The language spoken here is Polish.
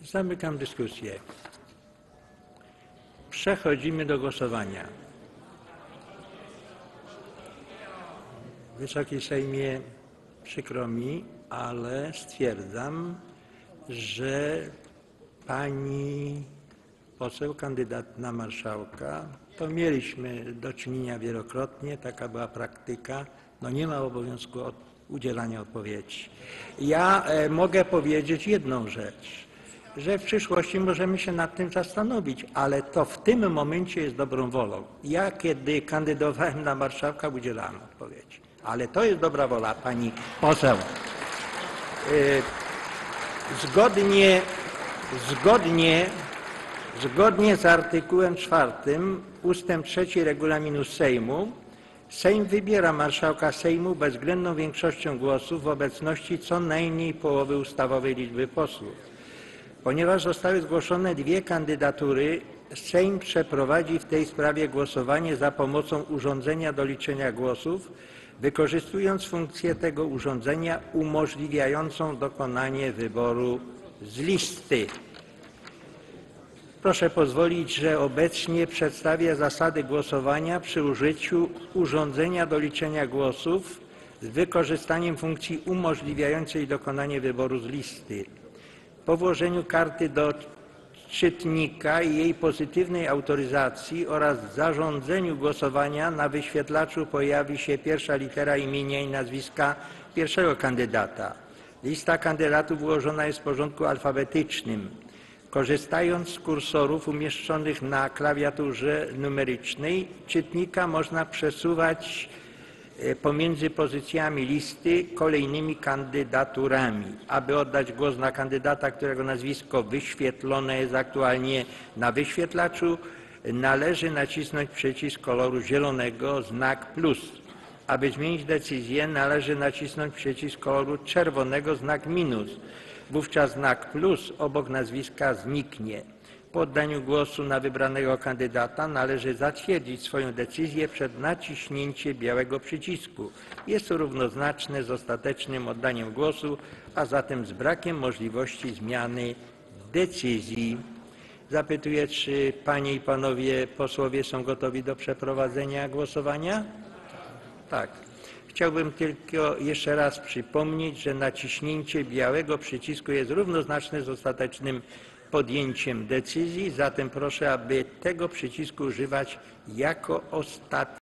Zamykam dyskusję. Przechodzimy do głosowania. Wysoki Sejmie, przykro mi, ale stwierdzam, że pani poseł, kandydat na marszałka, to mieliśmy do czynienia wielokrotnie, taka była praktyka, nie ma obowiązku udzielania odpowiedzi. Ja mogę powiedzieć jedną rzecz, że w przyszłości możemy się nad tym zastanowić, ale to w tym momencie jest dobrą wolą. Ja, kiedy kandydowałem na marszałka, udzielałem odpowiedzi, ale to jest dobra wola pani poseł. Zgodnie z artykułem 4 ustęp 3 regulaminu Sejmu Sejm wybiera marszałka Sejmu bezwzględną większością głosów w obecności co najmniej połowy ustawowej liczby posłów. Ponieważ zostały zgłoszone dwie kandydatury, Sejm przeprowadzi w tej sprawie głosowanie za pomocą urządzenia do liczenia głosów, wykorzystując funkcję tego urządzenia umożliwiającą dokonanie wyboru z listy. Proszę pozwolić, że obecnie przedstawię zasady głosowania przy użyciu urządzenia do liczenia głosów z wykorzystaniem funkcji umożliwiającej dokonanie wyboru z listy. Po włożeniu karty do czytnika i jej pozytywnej autoryzacji oraz zarządzeniu głosowania na wyświetlaczu pojawi się pierwsza litera imienia i nazwiska pierwszego kandydata. Lista kandydatów ułożona jest w porządku alfabetycznym. Korzystając z kursorów umieszczonych na klawiaturze numerycznej czytnika można przesuwać pomiędzy pozycjami listy kolejnymi kandydaturami. Aby oddać głos na kandydata, którego nazwisko wyświetlone jest aktualnie na wyświetlaczu, należy nacisnąć przycisk koloru zielonego, znak plus. Aby zmienić decyzję, należy nacisnąć przycisk koloru czerwonego, znak minus. Wówczas znak plus obok nazwiska zniknie. Po oddaniu głosu na wybranego kandydata należy zatwierdzić swoją decyzję przed naciśnięciem białego przycisku. Jest to równoznaczne z ostatecznym oddaniem głosu, a zatem z brakiem możliwości zmiany decyzji. Zapytuję, czy panie i panowie posłowie są gotowi do przeprowadzenia głosowania? Tak. Chciałbym tylko jeszcze raz przypomnieć, że naciśnięcie białego przycisku jest równoznaczne z ostatecznym podjęciem decyzji, zatem proszę, aby tego przycisku używać jako ostatni.